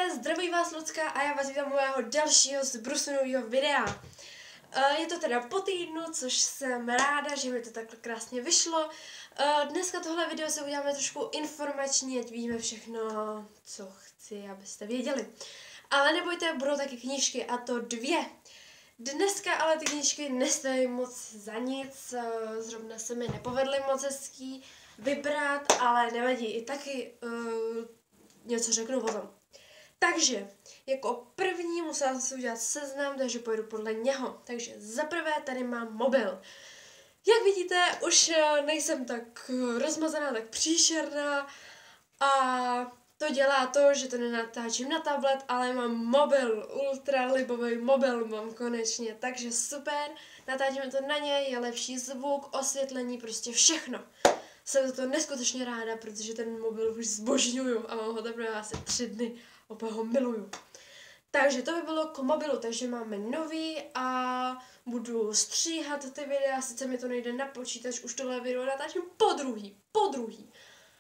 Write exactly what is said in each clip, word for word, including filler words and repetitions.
zdraví vás Lucka a já vás vítám u mého dalšího zbrusunového videa. Uh, je to teda po týdnu, což jsem ráda, že mi to takhle krásně vyšlo. Uh, dneska tohle video se uděláme trošku informační, ať víme všechno, co chci, abyste věděli. Ale nebojte, budou taky knížky, a to dvě. Dneska ale ty knížky nestojí moc za nic, uh, zrovna se mi nepovedly moc hezký vybrat, ale nevadí, i taky uh, něco řeknu o tom. Takže, jako první musela jsem si udělat seznam, takže pojedu podle něho. Takže zaprvé tady mám mobil. Jak vidíte, už nejsem tak rozmazaná, tak příšerná a to dělá to, že to nenatáčím na tablet, ale mám mobil, ultra libový mobil mám konečně, takže super, natáčíme to na něj, je lepší zvuk, osvětlení, prostě všechno. Jsem za to neskutečně ráda, protože ten mobil už zbožňuju a mám ho teprve asi tři dny. Opět ho miluju. Takže to by bylo k mobilu, takže máme nový a budu stříhat ty videa, sice mi to nejde na počítač, už tohle video natáčím po druhý, po druhý.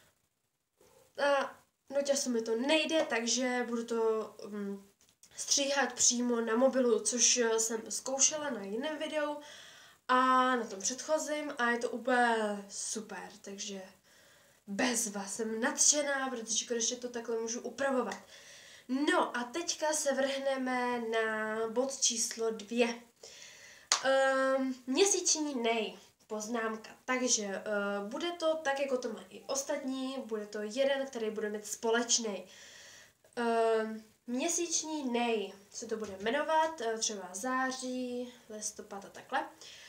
A no času mi to nejde, takže budu to um, stříhat přímo na mobilu, což jsem zkoušela na jiném videu a na tom předchozím a je to úplně super, takže bezva, jsem nadšená, protože konečně to takhle můžu upravovat. No a teďka se vrhneme na bod číslo dvě. Um, měsíční nej, poznámka. Takže uh, bude to tak, jako to má i ostatní, bude to jeden, který bude mít společný. Um, měsíční nej se to bude jmenovat, uh, třeba září, listopad a takhle.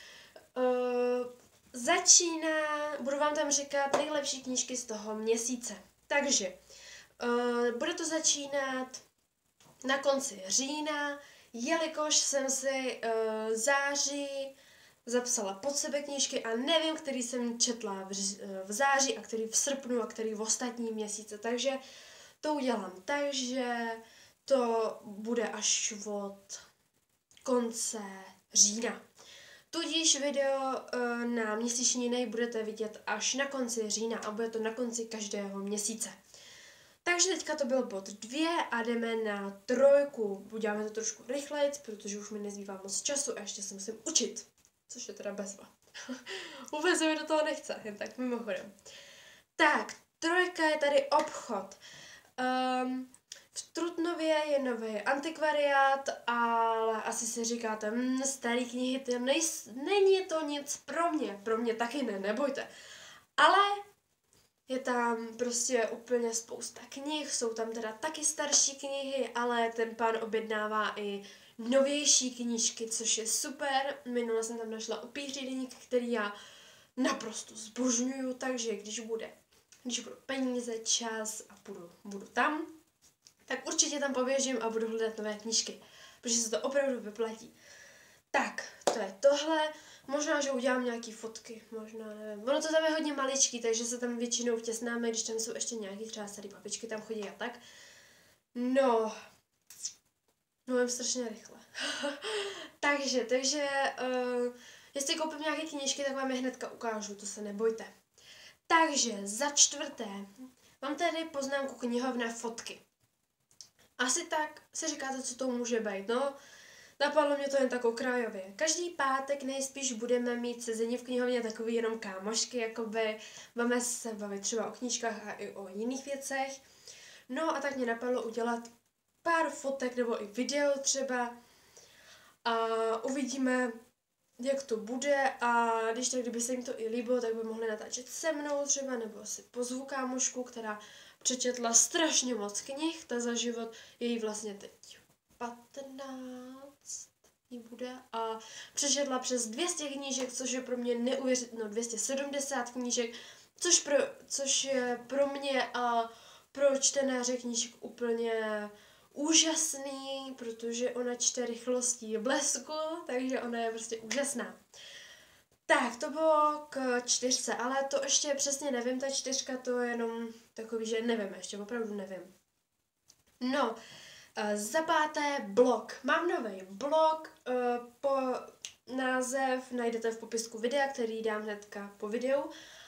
Uh, začíná, budu vám tam říkat nejlepší knížky z toho měsíce. Takže Uh, bude to začínat na konci října, jelikož jsem si uh, září zapsala pod sebe knížky a nevím, který jsem četla v, v září a který v srpnu a který v ostatní měsíce, takže to udělám. Takže to bude až od konce října. Tudíž video uh, na měsíční nej budete vidět až na konci října a bude to na konci každého měsíce. Takže teďka to byl bod dvě a jdeme na trojku. Uděláme to trošku rychleji, protože už mi nezbývá moc času a ještě se musím učit. Což je teda bezva. Vůbec se mi do toho nechce, jen tak mimochodem. Tak, trojka je tady obchod. Um, v Trutnově je nový antikvariát, ale asi si říkáte, mmm, starý knihy, to nejs, není to nic pro mě. Pro mě taky ne, nebojte. Ale je tam prostě úplně spousta knih, jsou tam teda taky starší knihy, ale ten pán objednává i novější knížky, což je super. Minule jsem tam našla Upíří deník, který já naprosto zbožňuju, takže když bude, když budu peníze, čas a budu, budu tam, tak určitě tam poběžím a budu hledat nové knížky, protože se to opravdu vyplatí. Tak, to je tohle. Možná, že udělám nějaký fotky, možná, nevím. Ono to tam je hodně maličký, takže se tam většinou vtěsnáme, když tam jsou ještě nějaký třeba starý babičky, tam chodí a tak. No, mluvím strašně rychle. takže, takže, uh, jestli koupím nějaké knížky, tak vám je hnedka ukážu, to se nebojte. Takže, za čtvrté, mám tady poznámku knihovna fotky. Asi tak se říkáte, co to může být, no. Napadlo mě to jen tak okrajově. Každý pátek nejspíš budeme mít sezení v knihovně takový jenom kámošky, jakoby budeme se bavit třeba o knížkách a i o jiných věcech. No a tak mě napadlo udělat pár fotek nebo i video třeba a uvidíme, jak to bude a když tak, kdyby se jim to i líbilo, tak by mohli natáčet se mnou třeba nebo si pozvu kámošku, která přečetla strašně moc knih, ta za život je jí vlastně teď patnáct jí bude a přečetla přes dvě stě knížek, což je pro mě neuvěřitelné, no dvě stě sedmdesát knížek, což, pro, což je pro mě a pro čtenáře knížek úplně úžasný, protože ona čte rychlostí blesku, takže ona je prostě úžasná. Tak, to bylo k čtyřce, ale to ještě přesně nevím, ta čtyřka to je jenom takový, že nevím, ještě opravdu nevím. No, Uh, za páté blog. Mám nový blog, uh, po název najdete v popisku videa, který dám hnedka po videu.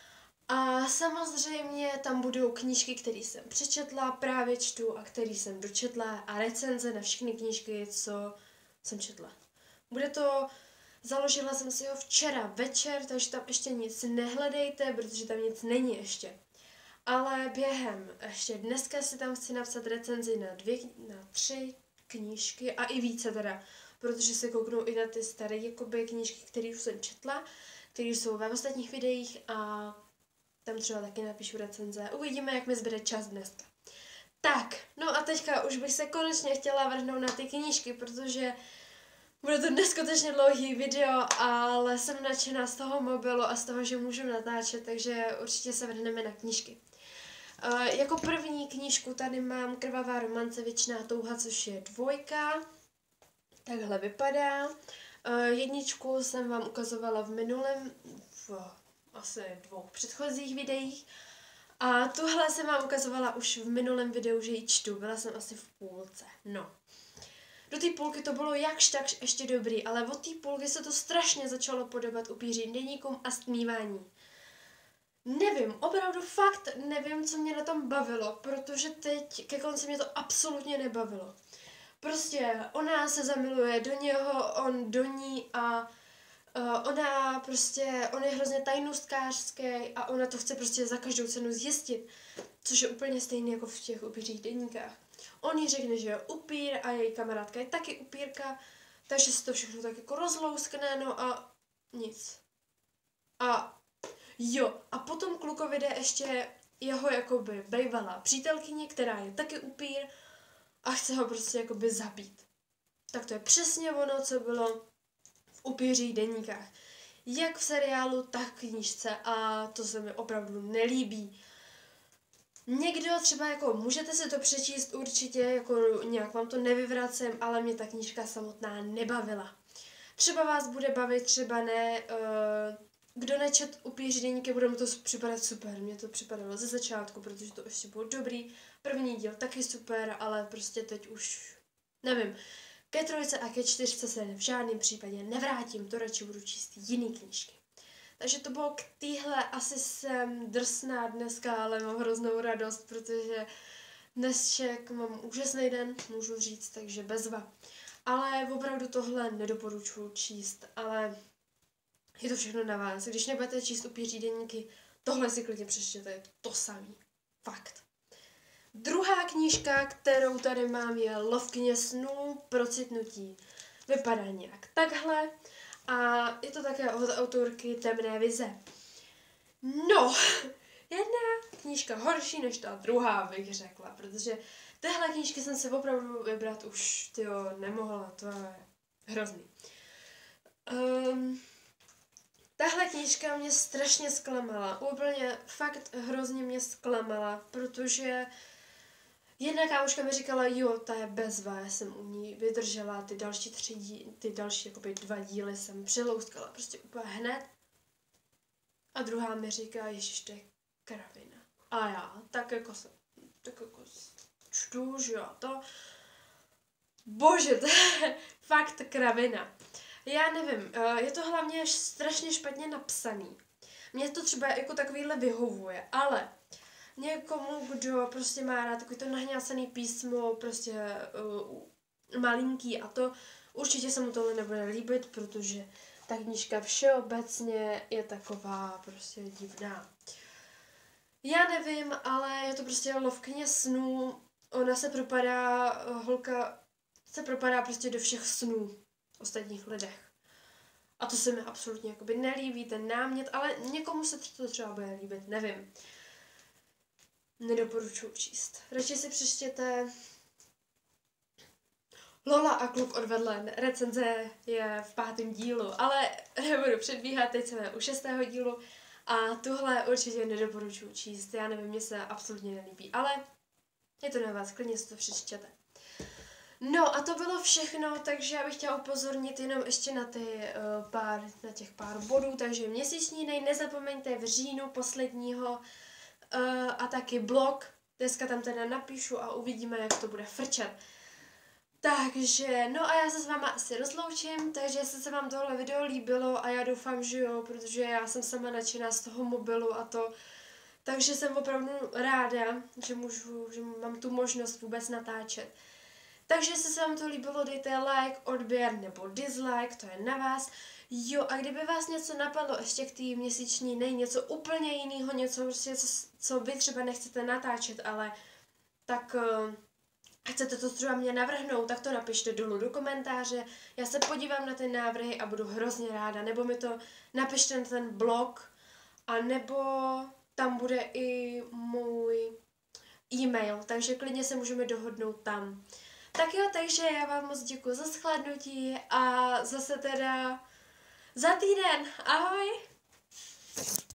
A samozřejmě tam budou knížky, které jsem přečetla, právě čtu a které jsem dočetla a recenze na všechny knížky, co jsem četla. Bude to, založila jsem si ho včera večer, takže tam ještě nic nehledejte, protože tam nic není ještě. Ale během, ještě dneska si tam chci napsat recenzi na dvě, na tři knížky a i více teda, protože se kouknu i na ty staré jakoby knížky, které už jsem četla, které jsou ve ostatních videích a tam třeba taky napíšu recenze. Uvidíme, jak mi zbyde čas dneska. Tak, no a teďka už bych se konečně chtěla vrhnout na ty knížky, protože bude to neskutečně dlouhý video, ale jsem nadšená z toho mobilu a z toho, že můžu natáčet, takže určitě se vrhneme na knížky. Uh, jako první knížku tady mám Krvavá romance, Věčná touha, což je dvojka. Takhle vypadá. Uh, jedničku jsem vám ukazovala v minulém, v asi dvou předchozích videích. A tuhle jsem vám ukazovala už v minulém videu, že ji čtu. Byla jsem asi v půlce. No. Do té půlky to bylo jakž tak ještě dobrý, ale od té půlky se to strašně začalo podobat upířím deníkům a stmívání. Nevím, opravdu fakt nevím, co mě na tom bavilo, protože teď ke konci mě to absolutně nebavilo. Prostě ona se zamiluje do něho, on do ní a uh, ona prostě, on je hrozně tajnůstkářský a ona to chce prostě za každou cenu zjistit, což je úplně stejné jako v těch upířích deníkách. On jí řekne, že je upír a její kamarádka je taky upírka, takže se to všechno tak jako rozlouskne, no a nic. A jo, a potom klukovi jde ještě jeho jakoby bejvalá přítelkyně, která je taky upír a chce ho prostě jakoby zabít. Tak to je přesně ono, co bylo v upířích deníkách. Jak v seriálu, tak v knížce a to se mi opravdu nelíbí. Někdo třeba jako, můžete si to přečíst určitě, jako nějak vám to nevyvracím, ale mě ta knížka samotná nebavila. Třeba vás bude bavit, třeba ne. Uh, kdo nečet upíří deníky, bude mu to připadat super. Mně to připadalo ze začátku, protože to ještě bylo dobrý. První díl taky super, ale prostě teď už nevím. Ke trojce a ke čtyřce se v žádném případě nevrátím, to radši budu číst jiný knížky. Takže to bylo k téhle, asi jsem drsná dneska, ale mám hroznou radost, protože dnešek mám úžasný den, můžu říct, takže bezva. Ale opravdu tohle nedoporučuji číst, ale je to všechno na vás. Když nebudete číst upíří deníky, tohle si klidně přečtěte, je to to samý. Fakt. Druhá knížka, kterou tady mám, je Lovkyně snů, procitnutí. Vypadá nějak takhle. A je to také od autorky Temné vize. No, jedna knížka horší než ta druhá, bych řekla, protože téhle knížky jsem se opravdu vybrat už, tyjo, nemohla, to je hrozný. Um, tahle knížka mě strašně zklamala, úplně fakt hrozně mě zklamala, protože jedna kámoška mi říkala, jo, ta je bezva, já jsem u ní vydržela, ty další tři díly, ty další jakoby dva díly jsem přelouskala prostě úplně hned. A druhá mi říká, ježiš, to je kravina. A já, tak jako jsem, tak jako čtu, že jo, to, bože, to je fakt kravina. Já nevím, je to hlavně strašně špatně napsaný. Mně to třeba jako takovýhle vyhovuje, ale někomu, kdo prostě má rád takový to nahňácený písmo, prostě uh, malinký a to, určitě se mu tohle nebude líbit, protože ta knížka všeobecně je taková prostě divná. Já nevím, ale je to prostě Lovkyně snů, ona se propadá, holka se propadá prostě do všech snů ostatních lidech. A to se mi absolutně jakoby nelíbí, ten námět, ale někomu se to třeba bude líbit, nevím. Nedoporučuji číst. Radši si přečtěte Lola a kluk od vedle. Recenze je v pátém dílu, ale nebudu předbíhat, teď jsme u šestého dílu a tuhle určitě nedoporučuji číst. Já nevím, mně se absolutně nelíbí, ale je to na vás, klidně si to přečtěte. No a to bylo všechno, takže já bych chtěla upozornit jenom ještě na, ty, uh, pár, na těch pár bodů, takže měsíční nej, nezapomeňte v říjnu posledního uh, a taky blog, dneska tam teda napíšu a uvidíme, jak to bude frčet. Takže, no a já se s váma asi rozloučím, takže jestli se vám tohle video líbilo a já doufám, že jo, protože já jsem sama nadšená z toho mobilu a to Takže jsem opravdu ráda, že, můžu, že mám tu možnost vůbec natáčet. Takže jestli se vám to líbilo, dejte like, odběr nebo dislike, to je na vás. Jo, a kdyby vás něco napadlo ještě k té měsíční, nej, něco úplně jiného, něco, prostě, co, co vy třeba nechcete natáčet, ale tak uh, chcete to třeba mě navrhnout, tak to napište dolů do komentáře. Já se podívám na ty návrhy a budu hrozně ráda. Nebo mi to napište na ten blog, a nebo tam bude i můj e-mail, takže klidně se můžeme dohodnout tam. Tak jo, takže já vám moc děkuji za shlédnutí a zase teda za týden. Ahoj!